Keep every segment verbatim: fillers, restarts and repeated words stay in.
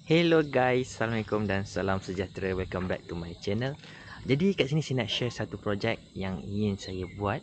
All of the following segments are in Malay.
Hello guys, Assalamualaikum dan salam sejahtera. Welcome back to my channel. Jadi kat sini saya nak share satu projek yang ingin saya buat,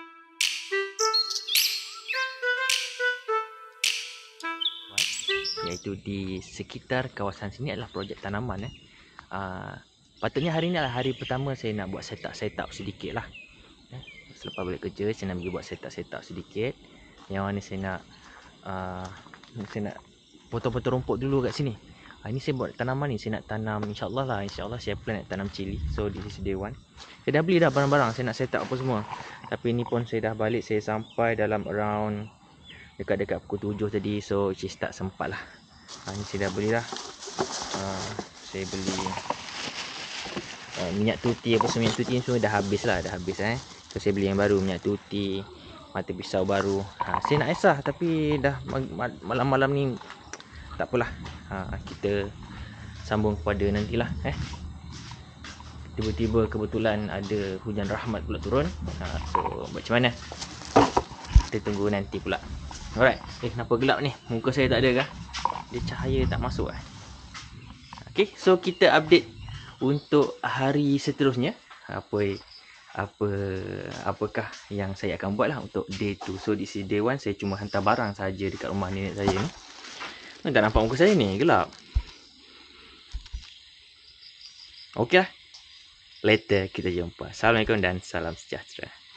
iaitu di sekitar kawasan sini adalah projek tanaman eh. Uh, patutnya hari ni adalah hari pertama saya nak buat setup-setup sedikit lah. Eh, selepas balik kerja saya nak pergi buat setup-setup sedikit. Yang mana saya nak uh, saya nak potong-potong rumput dulu kat sini. Ha, ini saya buat tanaman ni, saya nak tanam insyaAllah lah, insyaAllah saya plan nak tanam cili. So this is day one. Saya dah beli dah barang-barang, saya nak set up apa semua. Tapi ni pun saya dah balik, saya sampai dalam around dekat-dekat pukul tujuh tadi. So which is tak sempat lah. Ha, ni saya dah beli dah. Ha, saya beli uh, minyak tuti apa semua, minyak tuti ni semua dah habis lah, dah habis eh. So saya beli yang baru, minyak tuti, mata pisau baru. Ha, saya nak esah tapi dah malam-malam ni tak apalah. Ha, kita sambung kepada nantilah eh. Tiba-tiba kebetulan ada hujan rahmat pula turun. Ha, so macam mana? Kita tunggu nanti pula. Alright. Eh, kenapa gelap ni? Muka saya tak ada kah? Dia cahaya tak masuk eh. Okay, so kita update untuk hari seterusnya. Apa apa apakah yang saya akan buat lah untuk day two. So di day one saya cuma hantar barang saja dekat rumah nenek saya ni. Tak nampak muka saya ni, gelap. Okey lah. Later kita jumpa. Assalamualaikum dan salam sejahtera.